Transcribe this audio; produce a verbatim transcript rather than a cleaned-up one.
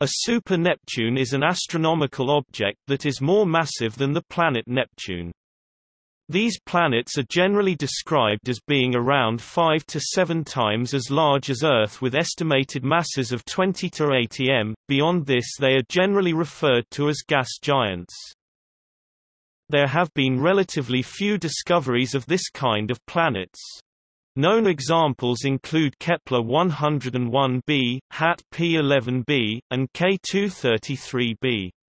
A super-Neptune is an astronomical object that is more massive than the planet Neptune. These planets are generally described as being around five to seven times as large as Earth with estimated masses of twenty to eighty meters. Beyond this they are generally referred to as gas giants. There have been relatively few discoveries of this kind of planets. Known examples include Kepler one oh one b, H A T P eleven b, and K two thirty-three b.